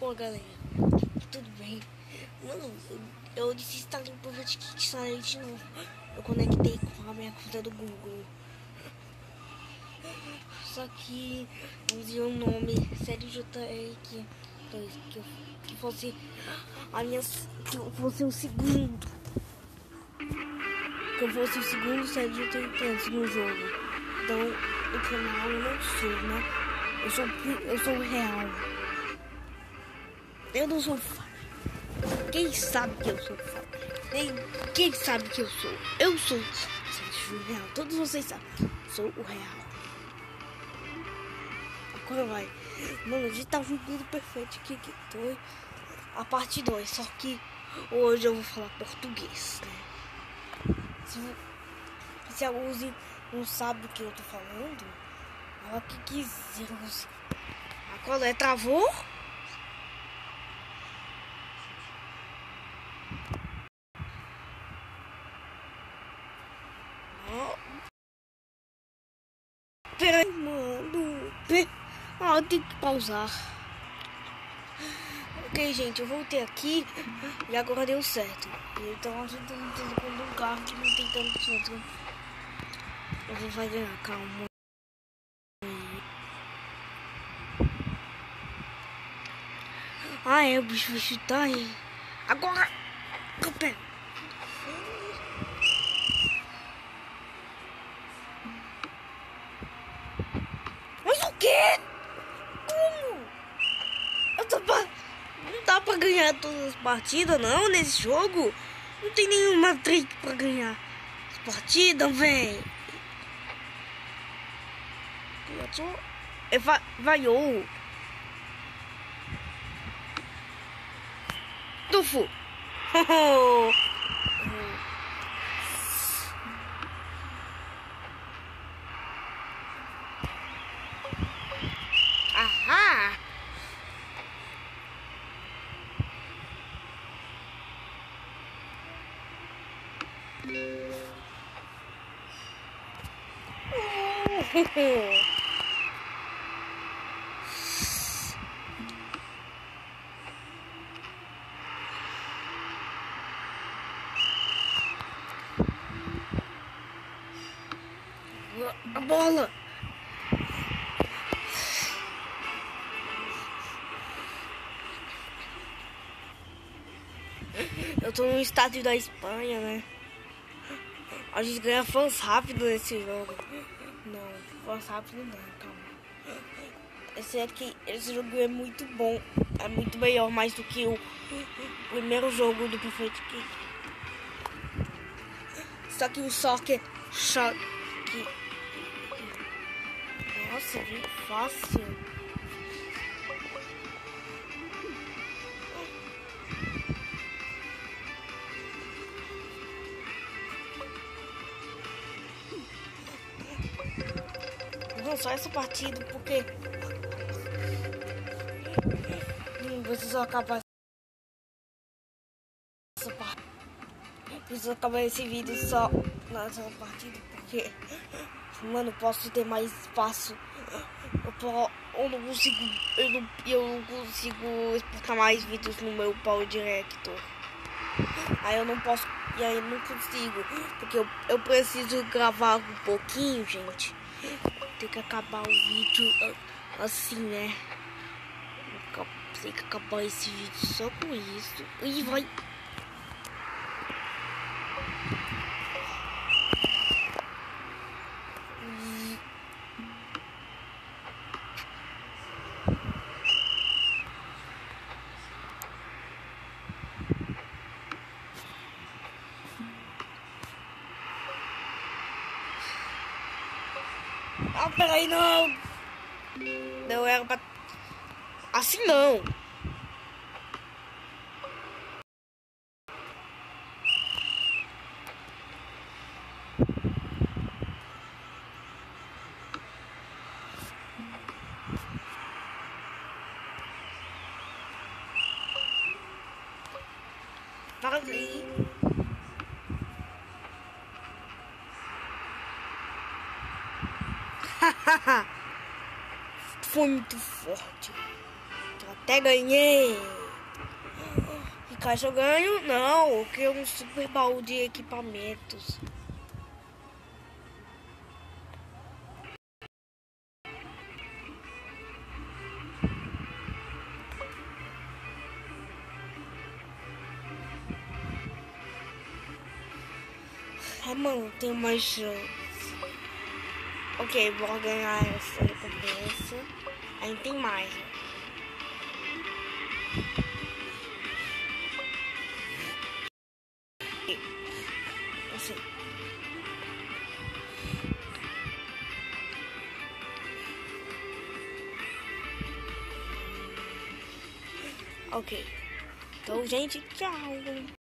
Pô, galera, tudo bem? Mano, eu desinstalei o Pocket Kickstarter de novo. Eu conectei com a minha conta do Google. Só que eu usei o nome Série JR que fosse a minha. Que eu fosse o segundo. Que eu fosse o segundo Série JR no jogo. Então, o canal eu não sou, né? Eu sou o real. Eu não sou falso. Quem sabe que eu sou falso? Quem sabe que eu sou? Eu sou o real. Todos vocês sabem. Sou o real. Agora vai. Mano, a gente tá jogando perfeito aqui. Que foi a parte 2. Só que hoje eu vou falar português, né? Se alguns não sabem o que eu tô falando, fala o que quiser. A colher travou? Peraí, mano. Eu tenho que pausar. Ok, gente, eu voltei aqui e agora deu certo. Então a gente tá lutando com um carro que não tem tanto centro. A gente vai ganhar, calma. Ah, é, o bicho tá aí. Agora! Eu pego. Mas o quê? Como? Não dá pra ganhar todas as partidas, não, nesse jogo. Não tem nenhuma trick pra ganhar as partidas, velho. Vaiou. Tufo. Ahá. A bola. Eu tô no estádio da Espanha, né? A gente ganha fãs rápido nesse jogo. Não, fãs rápido não, calma. Esse jogo é muito bom. É muito melhor, mais do que o primeiro jogo do Perfect Kick. Só que o soccer. Nossa, é muito fácil. Não, só essa partida, porque preciso acabar essa partida. Preciso acabar esse vídeo só nessa partida, porque, mano, posso ter mais espaço. Eu não consigo exportar mais vídeos no meu Power Director. Aí eu não posso, e aí eu não consigo, porque eu preciso gravar um pouquinho, gente. Tem que acabar o vídeo assim, né? Tem que acabar esse vídeo só com isso. E vai. Ah, peraí, não! Não era pra... Assim não! Para aí! Foi muito forte. Aquela Até ganhei. E caixa eu ganho? Não, eu quero um super baú de equipamentos. Ah, mano, tem mais chance. Ok, vou ganhar essa recompensa. Aí tem mais. Assim. Ok. Então, gente, tchau.